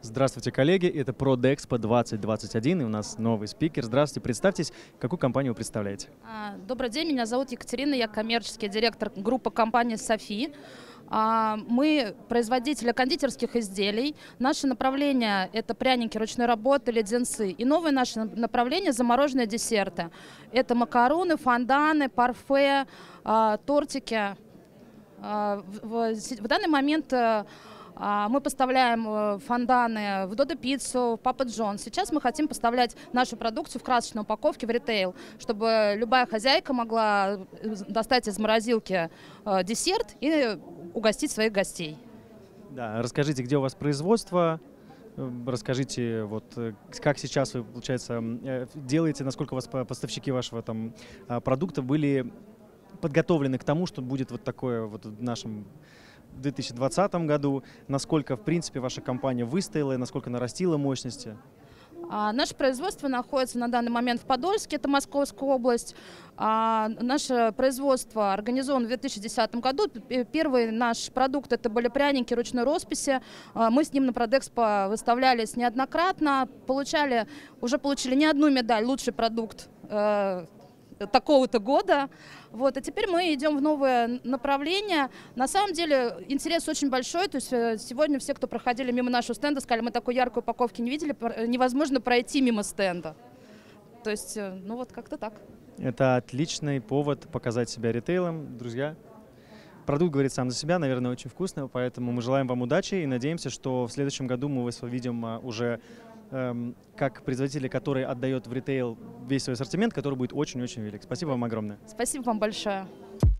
Здравствуйте, коллеги. Это ProdExpo 2021, и у нас новый спикер. Здравствуйте, представьтесь, какую компанию вы представляете? Добрый день, меня зовут Екатерина, я коммерческий директор группы компании «Софи». Мы производители кондитерских изделий. Наше направление – это пряники ручной работы, леденцы. И новое наше направление – замороженные десерты. Это макароны, фонданы, парфе, тортики. В данный момент мы поставляем фонданы в Додо Пиццу, в Папа Джон. Сейчас мы хотим поставлять нашу продукцию в красочной упаковке в ритейл, чтобы любая хозяйка могла достать из морозилки десерт и угостить своих гостей. Да, расскажите, где у вас производство, расскажите, вот, как сейчас вы, получается, делаете, насколько у вас поставщики вашего там продукта были подготовлены к тому, что будет вот такое вот в нашем 2020 году, насколько, в принципе, ваша компания выстояла, насколько нарастила мощности? Наше производство находится на данный момент в Подольске, это Московская область. Наше производство организовано в 2010 году. Первый наш продукт – это были пряники ручной росписи. Мы с ним на ProdExpo выставлялись неоднократно, уже получили не одну медаль «Лучший продукт такого-то года». Вот. А теперь мы идем в новое направление. На самом деле интерес очень большой. То есть сегодня все, кто проходили мимо нашего стенда, сказали, мы такой яркой упаковки не видели, невозможно пройти мимо стенда. То есть, ну вот как-то так. Это отличный повод показать себя ритейлом, друзья. Продукт говорит сам за себя, наверное, очень вкусный, поэтому мы желаем вам удачи и надеемся, что в следующем году мы вас увидим уже как производитель, который отдает в ритейл весь свой ассортимент, который будет очень-очень велик. Спасибо вам огромное. Спасибо вам большое.